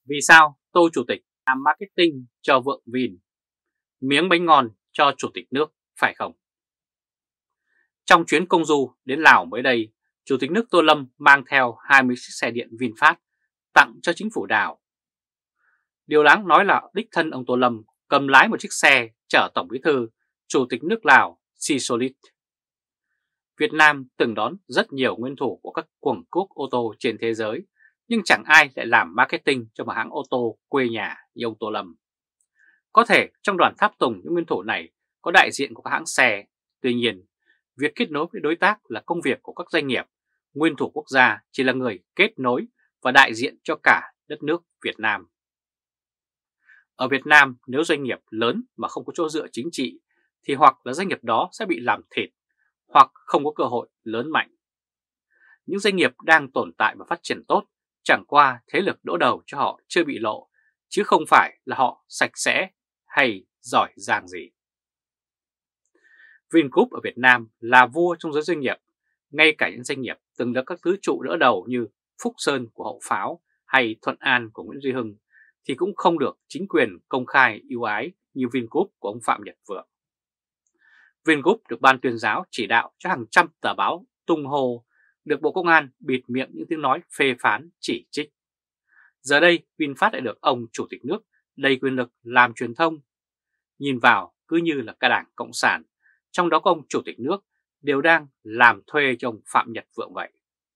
Vì sao Tô Chủ tịch làm marketing cho vượng Vin, miếng bánh ngon cho Chủ tịch nước phải không? Trong chuyến công du đến Lào mới đây, Chủ tịch nước Tô Lâm mang theo 20 chiếc xe điện VinFast tặng cho chính phủ đảo. Điều đáng nói là đích thân ông Tô Lâm cầm lái một chiếc xe chở Tổng Bí thư Chủ tịch nước Lào Sisulit. Việt Nam từng đón rất nhiều nguyên thủ của các cường quốc ô tô trên thế giới, nhưng chẳng ai lại làm marketing cho một hãng ô tô quê nhà như ông Tô Lâm. Có thể trong đoàn tháp tùng những nguyên thủ này có đại diện của các hãng xe, tuy nhiên, việc kết nối với đối tác là công việc của các doanh nghiệp, nguyên thủ quốc gia chỉ là người kết nối và đại diện cho cả đất nước Việt Nam. Ở Việt Nam, nếu doanh nghiệp lớn mà không có chỗ dựa chính trị thì hoặc là doanh nghiệp đó sẽ bị làm thịt hoặc không có cơ hội lớn mạnh. Những doanh nghiệp đang tồn tại và phát triển tốt chẳng qua thế lực đỡ đầu cho họ chưa bị lộ, chứ không phải là họ sạch sẽ hay giỏi giang gì. Vingroup ở Việt Nam là vua trong giới doanh nghiệp, ngay cả những doanh nghiệp từng được các thứ trụ đỡ đầu như Phúc Sơn của Hậu Pháo hay Thuận An của Nguyễn Duy Hưng thì cũng không được chính quyền công khai ưu ái như Vingroup của ông Phạm Nhật Vượng. Vingroup được Ban Tuyên giáo chỉ đạo cho hàng trăm tờ báo tung hô, được Bộ Công an bịt miệng những tiếng nói phê phán chỉ trích. Giờ đây VinFast lại được ông Chủ tịch nước đầy quyền lực làm truyền thông. Nhìn vào cứ như là cả Đảng Cộng sản, trong đó có ông Chủ tịch nước, đều đang làm thuê cho ông Phạm Nhật Vượng vậy.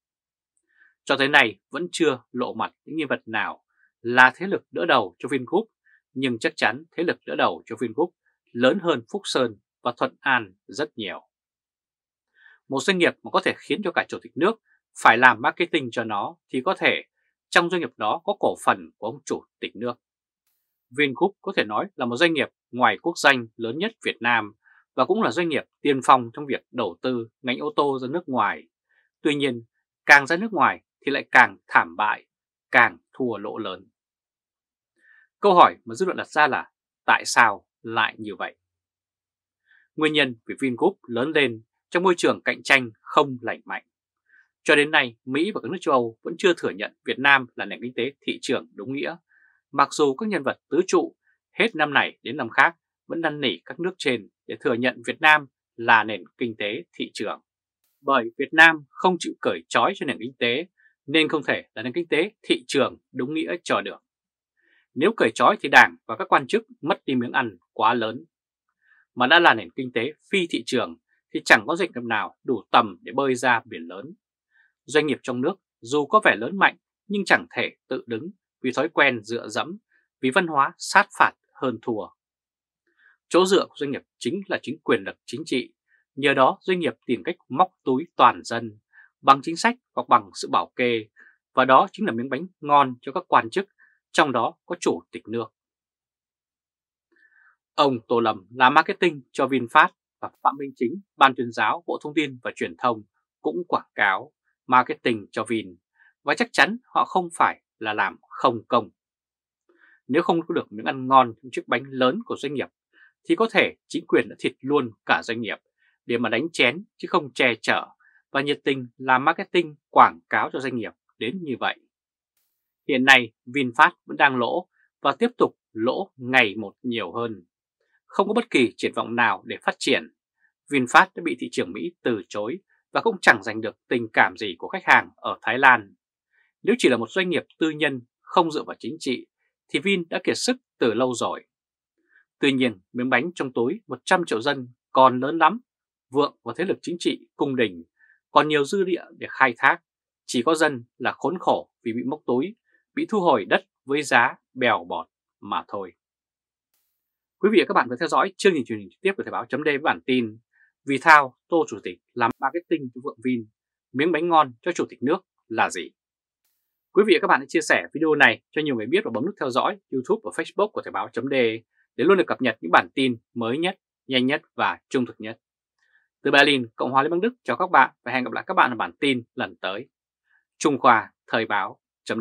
Cho tới nay vẫn chưa lộ mặt những nhân vật nào là thế lực đỡ đầu cho Vingroup, nhưng chắc chắn thế lực đỡ đầu cho Vingroup lớn hơn Phúc Sơn và Thuận An rất nhiều. Một doanh nghiệp mà có thể khiến cho cả Chủ tịch nước phải làm marketing cho nó thì có thể trong doanh nghiệp đó có cổ phần của ông Chủ tịch nước. Vingroup có thể nói là một doanh nghiệp ngoài quốc doanh lớn nhất Việt Nam và cũng là doanh nghiệp tiên phong trong việc đầu tư ngành ô tô ra nước ngoài. Tuy nhiên, càng ra nước ngoài thì lại càng thảm bại, càng thua lỗ lớn. Câu hỏi mà dư luận đặt ra là tại sao lại như vậy? Nguyên nhân vì Vingroup lớn lên trong môi trường cạnh tranh không lành mạnh. Cho đến nay, Mỹ và các nước châu Âu vẫn chưa thừa nhận Việt Nam là nền kinh tế thị trường đúng nghĩa, mặc dù các nhân vật tứ trụ hết năm này đến năm khác vẫn năn nỉ các nước trên để thừa nhận Việt Nam là nền kinh tế thị trường. Bởi Việt Nam không chịu cởi trói cho nền kinh tế nên không thể là nền kinh tế thị trường đúng nghĩa cho được. Nếu cởi trói thì Đảng và các quan chức mất đi miếng ăn quá lớn. Mà đã là nền kinh tế phi thị trường thì chẳng có doanh nghiệp nào đủ tầm để bơi ra biển lớn. Doanh nghiệp trong nước dù có vẻ lớn mạnh nhưng chẳng thể tự đứng vì thói quen dựa dẫm, vì văn hóa sát phạt hơn thua. Chỗ dựa của doanh nghiệp chính là chính quyền lực chính trị, nhờ đó doanh nghiệp tìm cách móc túi toàn dân bằng chính sách hoặc bằng sự bảo kê, và đó chính là miếng bánh ngon cho các quan chức, trong đó có Chủ tịch nước. Ông Tô Lâm làm marketing cho VinFast và Phạm Minh Chính, Ban Tuyên giáo, Bộ Thông tin và Truyền thông cũng quảng cáo marketing cho Vin, và chắc chắn họ không phải là làm không công. Nếu không có được miếng ăn ngon trong chiếc bánh lớn của doanh nghiệp thì có thể chính quyền đã thịt luôn cả doanh nghiệp để mà đánh chén chứ không che chở và nhiệt tình làm marketing quảng cáo cho doanh nghiệp đến như vậy. Hiện nay VinFast vẫn đang lỗ và tiếp tục lỗ ngày một nhiều hơn. Không có bất kỳ triển vọng nào để phát triển. VinFast đã bị thị trường Mỹ từ chối và cũng chẳng giành được tình cảm gì của khách hàng ở Thái Lan. Nếu chỉ là một doanh nghiệp tư nhân không dựa vào chính trị thì Vin đã kiệt sức từ lâu rồi. Tuy nhiên, miếng bánh trong túi 100 triệu dân còn lớn lắm. Vượng và thế lực chính trị cung đình còn nhiều dư địa để khai thác. Chỉ có dân là khốn khổ vì bị móc túi, bị thu hồi đất với giá bèo bọt mà thôi. Quý vị và các bạn vừa theo dõi chương trình truyền hình trực tiếp của Thời báo chấm với bản tin vì sao Tô Chủ tịch làm marketing cho Vượng Vin, miếng bánh ngon cho Chủ tịch nước là gì? Quý vị và các bạn hãy chia sẻ video này cho nhiều người biết và bấm nút theo dõi YouTube và Facebook của Thời báo chấm để luôn được cập nhật những bản tin mới nhất, nhanh nhất và trung thực nhất. Từ Berlin, Cộng hòa Liên bang Đức chào các bạn và hẹn gặp lại các bạn ở bản tin lần tới. Trung Khoa Thời báo chấm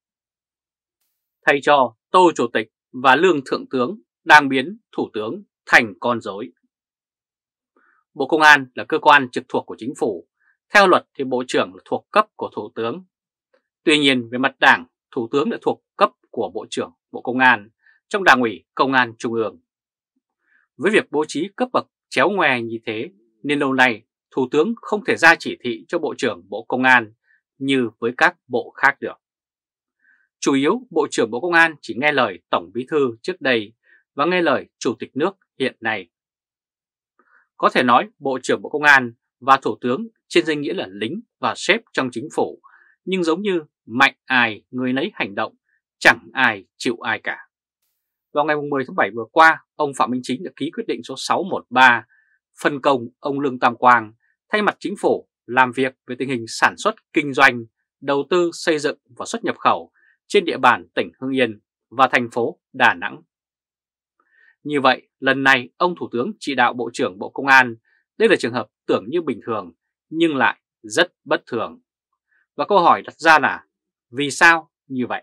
Thầy trò Tô Chủ tịch và Lương Thượng tướng đang biến Thủ tướng thành con rối. Bộ Công an là cơ quan trực thuộc của chính phủ. Theo luật thì Bộ trưởng là thuộc cấp của Thủ tướng. Tuy nhiên về mặt Đảng, Thủ tướng lại thuộc cấp của Bộ trưởng Bộ Công an trong Đảng ủy Công an Trung ương. Với việc bố trí cấp bậc chéo ngoe như thế nên lâu nay Thủ tướng không thể ra chỉ thị cho Bộ trưởng Bộ Công an như với các bộ khác được. Chủ yếu Bộ trưởng Bộ Công an chỉ nghe lời Tổng Bí thư trước đây và nghe lời Chủ tịch nước hiện nay. Có thể nói Bộ trưởng Bộ Công an và Thủ tướng trên danh nghĩa là lính và sếp trong chính phủ, nhưng giống như mạnh ai người nấy hành động, chẳng ai chịu ai cả. Vào ngày 10 tháng 7 vừa qua, ông Phạm Minh Chính đã ký quyết định số 613 phân công ông Lương Tam Quang thay mặt chính phủ làm việc về tình hình sản xuất, kinh doanh, đầu tư xây dựng và xuất nhập khẩu trên địa bàn tỉnh Hưng Yên và thành phố Đà Nẵng. Như vậy, lần này ông Thủ tướng chỉ đạo Bộ trưởng Bộ Công an, đây là trường hợp tưởng như bình thường nhưng lại rất bất thường. Và câu hỏi đặt ra là vì sao như vậy?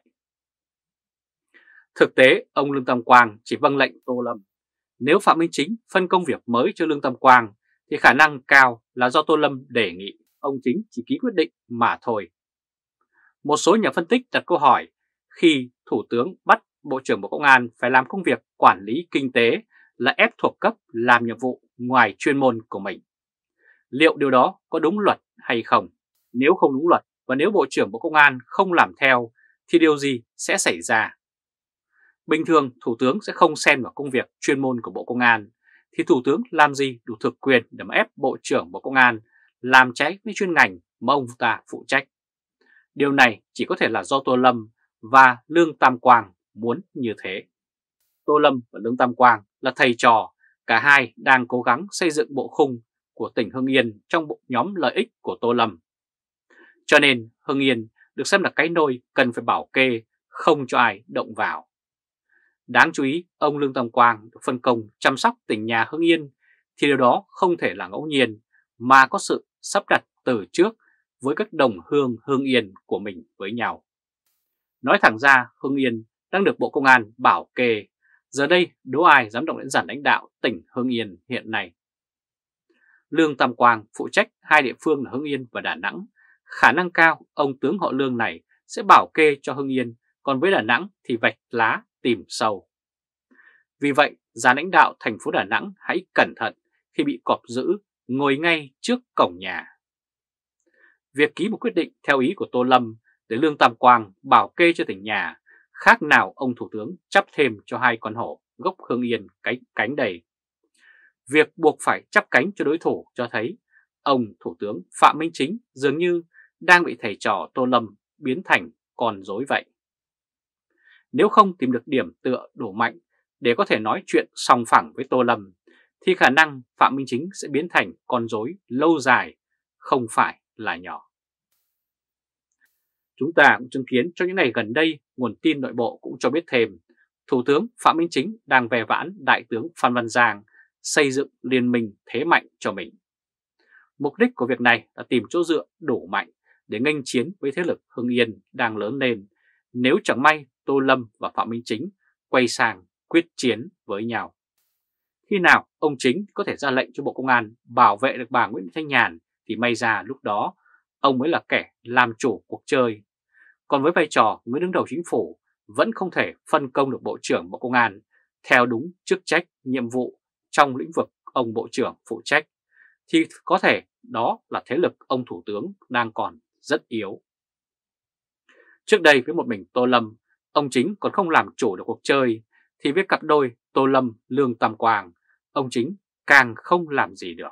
Thực tế, ông Lương Tam Quang chỉ vâng lệnh Tô Lâm. Nếu Phạm Minh Chính phân công việc mới cho Lương Tam Quang thì khả năng cao là do Tô Lâm đề nghị, ông Chính chỉ ký quyết định mà thôi. Một số nhà phân tích đặt câu hỏi khi Thủ tướng bắt Bộ trưởng Bộ Công an phải làm công việc quản lý kinh tế là ép thuộc cấp làm nhiệm vụ ngoài chuyên môn của mình. Liệu điều đó có đúng luật hay không? Nếu không đúng luật và nếu Bộ trưởng Bộ Công an không làm theo thì điều gì sẽ xảy ra? Bình thường Thủ tướng sẽ không xen vào công việc chuyên môn của Bộ Công an, thì Thủ tướng làm gì đủ thực quyền để mà ép Bộ trưởng Bộ Công an làm trái với chuyên ngành mà ông ta phụ trách? Điều này chỉ có thể là do Tô Lâm và Lương Tam Quang muốn như thế. Tô Lâm và Lương Tam Quang là thầy trò, cả hai đang cố gắng xây dựng bộ khung của tỉnh Hưng Yên trong bộ nhóm lợi ích của Tô Lâm. Cho nên Hưng Yên được xem là cái nôi cần phải bảo kê, không cho ai động vào. Đáng chú ý, ông Lương Tam Quang được phân công chăm sóc tỉnh nhà Hưng Yên thì điều đó không thể là ngẫu nhiên mà có sự sắp đặt từ trước với các đồng hương Hưng Yên của mình với nhau. Nói thẳng ra, Hưng Yên đang được Bộ Công an bảo kê, giờ đây đố ai dám động đến giản lãnh đạo tỉnh Hưng Yên hiện nay. Lương Tam Quang phụ trách hai địa phương là Hưng Yên và Đà Nẵng, khả năng cao ông tướng họ Lương này sẽ bảo kê cho Hưng Yên, còn với Đà Nẵng thì vạch lá tìm sâu. Vì vậy, giản lãnh đạo thành phố Đà Nẵng hãy cẩn thận khi bị cọp dữ ngồi ngay trước cổng nhà. Việc ký một quyết định theo ý của Tô Lâm để Lương Tam Quang bảo kê cho tỉnh nhà khác nào ông Thủ tướng chắp thêm cho hai con hổ gốc Hưng Yên cánh đầy. Việc buộc phải chắp cánh cho đối thủ cho thấy ông Thủ tướng Phạm Minh Chính dường như đang bị thầy trò Tô Lâm biến thành con rối vậy. Nếu không tìm được điểm tựa đủ mạnh để có thể nói chuyện sòng phẳng với Tô Lâm thì khả năng Phạm Minh Chính sẽ biến thành con rối lâu dài, không phải là nhỏ. Chúng ta cũng chứng kiến trong những ngày gần đây, nguồn tin nội bộ cũng cho biết thêm, Thủ tướng Phạm Minh Chính đang ve vãn Đại tướng Phan Văn Giang xây dựng liên minh thế mạnh cho mình. Mục đích của việc này là tìm chỗ dựa đủ mạnh để nghênh chiến với thế lực Hưng Yên đang lớn lên nếu chẳng may Tô Lâm và Phạm Minh Chính quay sang quyết chiến với nhau. Khi nào ông Chính có thể ra lệnh cho Bộ Công an bảo vệ được bà Nguyễn Thị Thanh Nhàn thì may ra lúc đó ông mới là kẻ làm chủ cuộc chơi. Còn với vai trò người đứng đầu chính phủ vẫn không thể phân công được Bộ trưởng Bộ Công an theo đúng chức trách, nhiệm vụ trong lĩnh vực ông Bộ trưởng phụ trách, thì có thể đó là thế lực ông Thủ tướng đang còn rất yếu. Trước đây với một mình Tô Lâm, ông Chính còn không làm chủ được cuộc chơi, thì với cặp đôi Tô Lâm, Lương Tam Quang, ông Chính càng không làm gì được.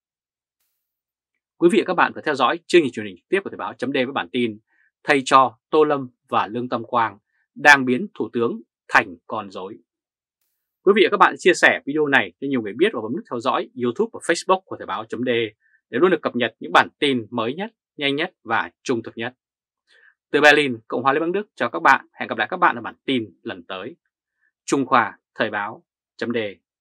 Quý vị và các bạn phải theo dõi chương trình truyền hình trực tiếp của Thời báo chấm với bản tin thầy trò Tô Lâm và Lương Tam Quang đang biến Thủ tướng thành con rối. Quý vị và các bạn chia sẻ video này cho nhiều người biết và bấm nút theo dõi YouTube và Facebook của Thời báo chấm để luôn được cập nhật những bản tin mới nhất, nhanh nhất và trung thực nhất. Từ Berlin, Cộng hòa Liên bang Đức chào các bạn. Hẹn gặp lại các bạn ở bản tin lần tới. Trung Khoa Thời báo chấm